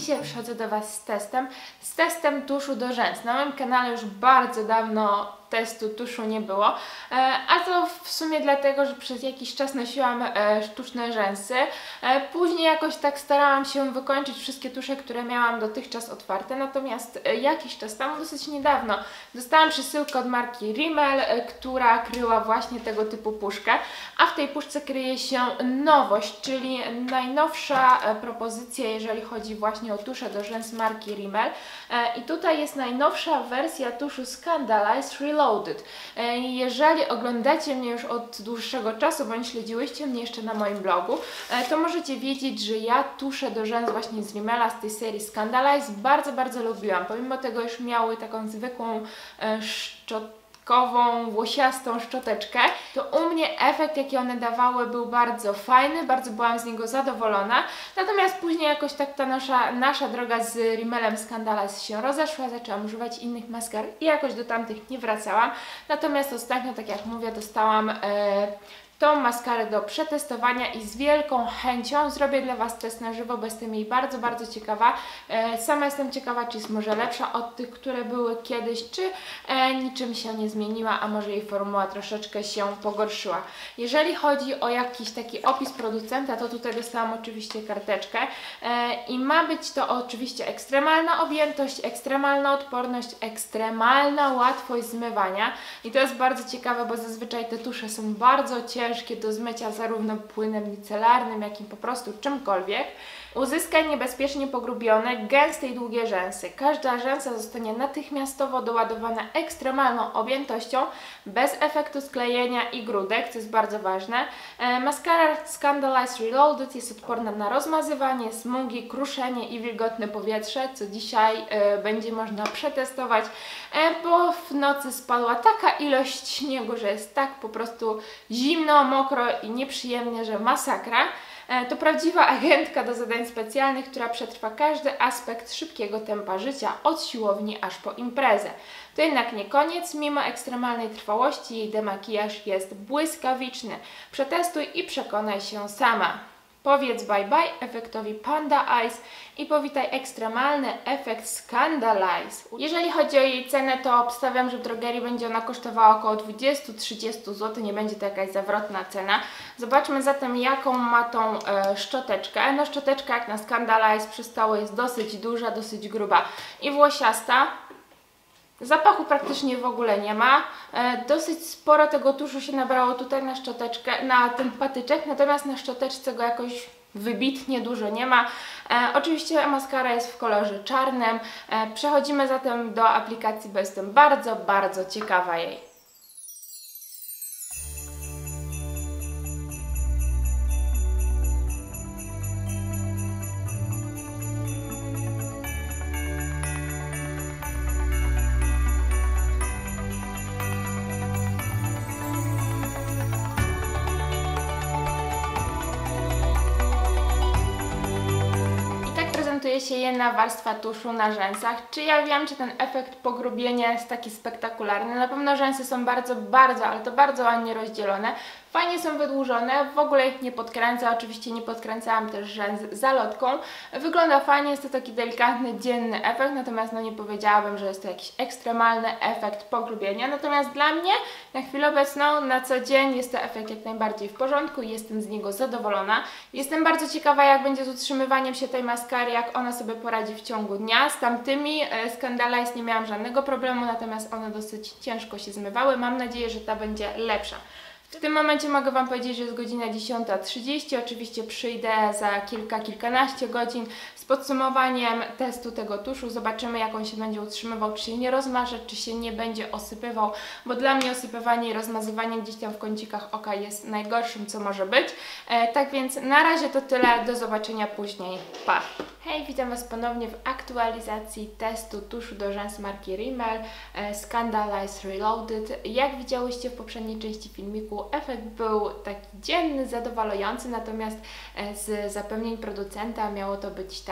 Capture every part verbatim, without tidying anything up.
dzisiaj przychodzę do Was z testem, z testem tuszu do rzęs. Na moim kanale już bardzo dawno testu tuszu nie było, a to w sumie dlatego, że przez jakiś czas nosiłam sztuczne rzęsy. Później jakoś tak starałam się wykończyć wszystkie tusze, które miałam dotychczas otwarte, natomiast jakiś czas temu, dosyć niedawno, dostałam przesyłkę od marki Rimmel, która kryła właśnie tego typu puszkę, a w tej puszce kryje się nowość, czyli najnowsza propozycja, jeżeli chodzi właśnie o tusze do rzęs marki Rimmel. I tutaj jest najnowsza wersja tuszu Scandalise Reloaded. Jeżeli oglądacie mnie już od dłuższego czasu, bądź śledziłyście mnie jeszcze na moim blogu, to możecie wiedzieć, że ja tusze do rzęs właśnie z Rimmela, z tej serii Scandalise bardzo, bardzo lubiłam. Pomimo tego, już miały taką zwykłą szczotkę, włosiastą szczoteczkę, to u mnie efekt, jaki one dawały, był bardzo fajny, bardzo byłam z niego zadowolona. Natomiast później jakoś tak ta nasza, nasza droga z Rimmelem Scandalise się rozeszła, zaczęłam używać innych maskar i jakoś do tamtych nie wracałam. Natomiast ostatnio, tak jak mówię, dostałam e, tą maskarę do przetestowania i z wielką chęcią zrobię dla Was test na żywo, bo jestem jej bardzo, bardzo ciekawa. E, sama jestem ciekawa, czy jest może lepsza od tych, które były kiedyś, czy e, niczym się nie zmieniła, a może jej formuła troszeczkę się pogorszyła. Jeżeli chodzi o jakiś taki opis producenta, to tutaj dostałam oczywiście karteczkę e, i ma być to oczywiście ekstremalna objętość, ekstremalna odporność, ekstremalna łatwość zmywania i to jest bardzo ciekawe, bo zazwyczaj te tusze są bardzo ciężkie do zmycia zarówno płynem micelarnym, jak i po prostu czymkolwiek. Uzyskaj niebezpiecznie pogrubione, gęste i długie rzęsy. Każda rzęsa zostanie natychmiastowo doładowana ekstremalną objętością, bez efektu sklejenia i grudek, co jest bardzo ważne. E, maskara Scandalise Reloaded jest odporna na rozmazywanie, smugi, kruszenie i wilgotne powietrze, co dzisiaj e, będzie można przetestować, e, bo w nocy spadła taka ilość śniegu, że jest tak po prostu zimno, mokro i nieprzyjemnie, że masakra. To prawdziwa agentka do zadań specjalnych, która przetrwa każdy aspekt szybkiego tempa życia, od siłowni aż po imprezę. To jednak nie koniec, mimo ekstremalnej trwałości jej demakijaż jest błyskawiczny. Przetestuj i przekonaj się sama. Powiedz bye bye efektowi Panda Eyes i powitaj ekstremalny efekt Scandalise. Jeżeli chodzi o jej cenę, to obstawiam, że w drogerii będzie ona kosztowała około dwadzieścia do trzydziestu złotych, nie będzie to jakaś zawrotna cena. Zobaczmy zatem, jaką ma tą e, szczoteczkę. No szczoteczka jak na Scandalise przy stołu jest dosyć duża, dosyć gruba i włosiasta. Zapachu praktycznie w ogóle nie ma. E, dosyć sporo tego tuszu się nabrało tutaj na szczoteczkę, na ten patyczek, natomiast na szczoteczce go jakoś wybitnie dużo nie ma. E, oczywiście maskara jest w kolorze czarnym. E, przechodzimy zatem do aplikacji, bo jestem bardzo, bardzo ciekawa jej. Prezentuje się jedna warstwa tuszu na rzęsach. Czy ja wiem, czy ten efekt pogrubienia jest taki spektakularny? Na pewno rzęsy są bardzo, bardzo, ale to bardzo ładnie rozdzielone. Fajnie są wydłużone, w ogóle ich nie podkręcę, oczywiście nie podkręcałam też rzęs zalotką. Wygląda fajnie, jest to taki delikatny, dzienny efekt, natomiast no nie powiedziałabym, że jest to jakiś ekstremalny efekt pogrubienia. Natomiast dla mnie na chwilę obecną, na co dzień jest to efekt jak najbardziej w porządku i jestem z niego zadowolona. Jestem bardzo ciekawa, jak będzie z utrzymywaniem się tej maskary, jak ona sobie poradzi w ciągu dnia. Z tamtymi e, Scandalise nie miałam żadnego problemu, natomiast one dosyć ciężko się zmywały. Mam nadzieję, że ta będzie lepsza. W tym momencie mogę Wam powiedzieć, że jest godzina dziesiąta trzydzieści. Oczywiście przyjdę za kilka, kilkanaście godzin z podsumowaniem testu tego tuszu. Zobaczymy, jak on się będzie utrzymywał, czy się nie rozmaże, czy się nie będzie osypywał, bo dla mnie osypywanie i rozmazywanie gdzieś tam w kącikach oka jest najgorszym, co może być. E, tak więc na razie to tyle. Do zobaczenia później. Pa! Hej, witam Was ponownie w aktualizacji testu tuszu do rzęs marki Rimmel e, Scandalise Reloaded. Jak widziałyście w poprzedniej części filmiku, efekt był taki dzienny, zadowalający, natomiast z zapewnień producenta miało to być tak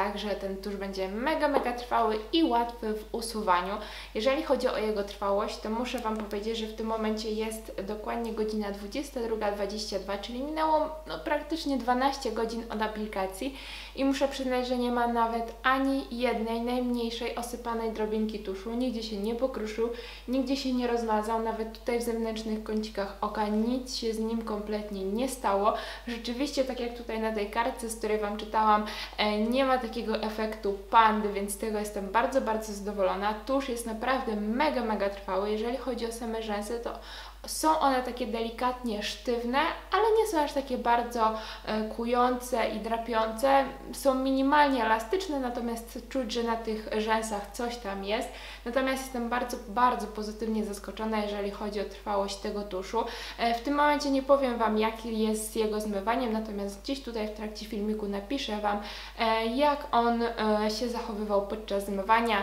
tak, że ten tusz będzie mega, mega trwały i łatwy w usuwaniu. Jeżeli chodzi o jego trwałość, to muszę Wam powiedzieć, że w tym momencie jest dokładnie godzina dwudziesta druga dwadzieścia dwa, czyli minęło no, praktycznie dwanaście godzin od aplikacji i muszę przyznać, że nie ma nawet ani jednej, najmniejszej osypanej drobinki tuszu, nigdzie się nie pokruszył, nigdzie się nie rozmazał, nawet tutaj w zewnętrznych kącikach oka nic się z nim kompletnie nie stało. Rzeczywiście, tak jak tutaj na tej kartce, z której Wam czytałam, nie ma takiego efektu pandy, więc z tego jestem bardzo, bardzo zadowolona. Tusz jest naprawdę mega, mega trwały. Jeżeli chodzi o same rzęsy, to są one takie delikatnie sztywne, ale nie są aż takie bardzo e, kujące i drapiące. Są minimalnie elastyczne, natomiast czuć, że na tych rzęsach coś tam jest. Natomiast jestem bardzo, bardzo pozytywnie zaskoczona, jeżeli chodzi o trwałość tego tuszu. E, w tym momencie nie powiem Wam, jaki jest z jego zmywaniem, natomiast gdzieś tutaj w trakcie filmiku napiszę Wam, e, jak on e, się zachowywał podczas zmywania.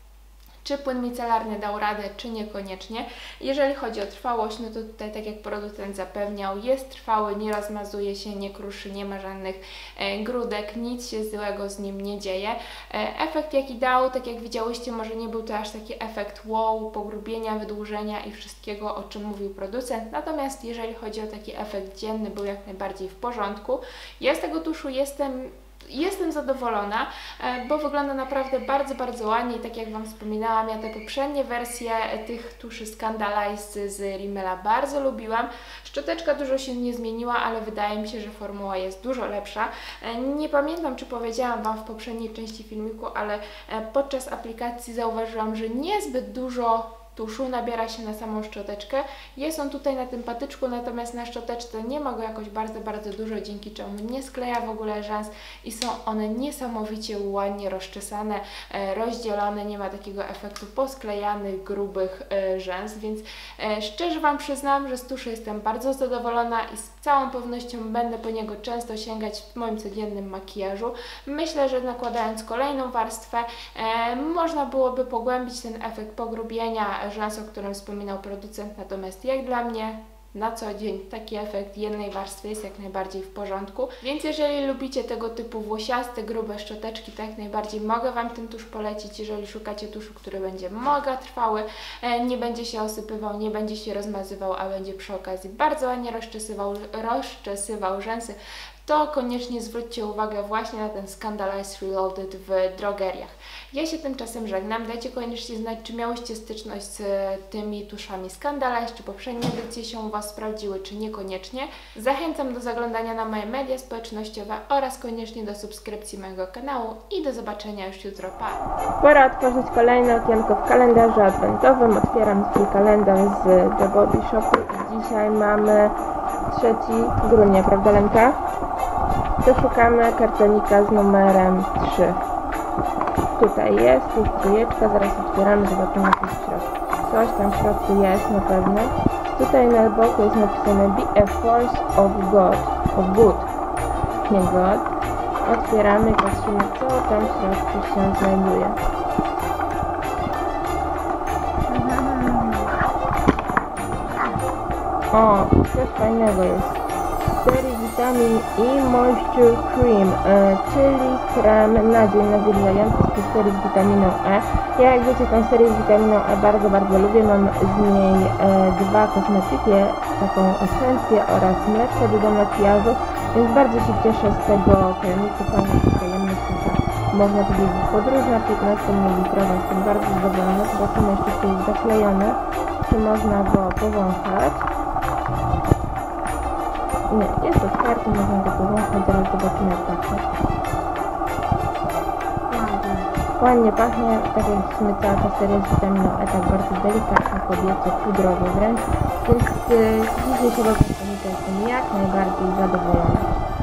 Czy płyn micelarny dał radę, czy niekoniecznie. Jeżeli chodzi o trwałość, no to tutaj, tak jak producent zapewniał, jest trwały, nie rozmazuje się, nie kruszy, nie ma żadnych e, grudek, nic się złego z nim nie dzieje. E, efekt jaki dał, tak jak widziałyście, może nie był to aż taki efekt wow, pogrubienia, wydłużenia i wszystkiego, o czym mówił producent. Natomiast jeżeli chodzi o taki efekt dzienny, był jak najbardziej w porządku. Ja z tego tuszu jestem Jestem zadowolona, bo wygląda naprawdę bardzo, bardzo ładnie i tak jak Wam wspominałam, ja te poprzednie wersje tych tuszy Scandalize z Rimmela bardzo lubiłam. Szczoteczka dużo się nie zmieniła, ale wydaje mi się, że formuła jest dużo lepsza. Nie pamiętam, czy powiedziałam Wam w poprzedniej części filmiku, ale podczas aplikacji zauważyłam, że niezbyt dużo tuszu nabiera się na samą szczoteczkę. Jest on tutaj na tym patyczku, natomiast na szczoteczce nie ma go jakoś bardzo, bardzo dużo, dzięki czemu nie skleja w ogóle rzęs i są one niesamowicie ładnie rozczesane, rozdzielone, nie ma takiego efektu posklejanych, grubych rzęs, więc szczerze Wam przyznam, że z tuszu jestem bardzo zadowolona i z całą pewnością będę po niego często sięgać w moim codziennym makijażu. Myślę, że nakładając kolejną warstwę można byłoby pogłębić ten efekt pogrubienia rzęs, o którym wspominał producent, natomiast jak dla mnie na co dzień taki efekt jednej warstwy jest jak najbardziej w porządku. Więc jeżeli lubicie tego typu włosiaste, grube szczoteczki, to jak najbardziej mogę Wam ten tusz polecić. Jeżeli szukacie tuszu, który będzie mega trwały, nie będzie się osypywał, nie będzie się rozmazywał, a będzie przy okazji bardzo ładnie rozczesywał, rozczesywał rzęsy, to koniecznie zwróćcie uwagę właśnie na ten Scandalize Reloaded w drogeriach. Ja się tymczasem żegnam. Dajcie koniecznie znać, czy miałyście styczność z tymi tuszami Scandalize, czy poprzednie edycje się u Was sprawdziły, czy niekoniecznie. Zachęcam do zaglądania na moje media społecznościowe oraz koniecznie do subskrypcji mojego kanału i do zobaczenia już jutro. Pa! Pora otworzyć kolejne okienko w kalendarzu adwentowym. Otwieram swój kalendarz z The Body Shopu i dzisiaj mamy trzeci grudnia, prawda Lenka? To szukamy kartonika z numerem trzy. Tutaj jest, tu jest trójeczka, zaraz otwieramy, zobaczymy co jest w środku. Coś tam w środku jest na pewno. Tutaj na boku jest napisane Be a Force of God, of Good, nie God. Otwieramy i patrzymy, co tam w środku się znajduje. O, coś fajnego jest. Sery Vitamin E Moisture Cream, e, czyli krem na dzień nawilżający z serii z witaminą E. Ja, jak wiecie, tą serię z witaminą E bardzo, bardzo lubię. Mam z niej e, dwa kosmetyki, taką esencję oraz mleczko do makijażu, więc bardzo się cieszę z tego kremiku. Fajnie, przyjemność taka, można powiedzieć, podróżna, piętnaście mililitrów. Jestem bardzo zadowolona. Zobaczymy jeszcze, czy jest zaklejony, czy można go powąchać. Nie, jest otwarty, można go powąchać, zaraz zobaczymy jak pachnie. Ładnie pachnie, tak jak w sumie cała ta seria z witaminą E, tak bardzo delikatnie, kobiece, pudrowo wręcz, więc yy, dzisiaj się do tego jestem jak najbardziej zadowolona.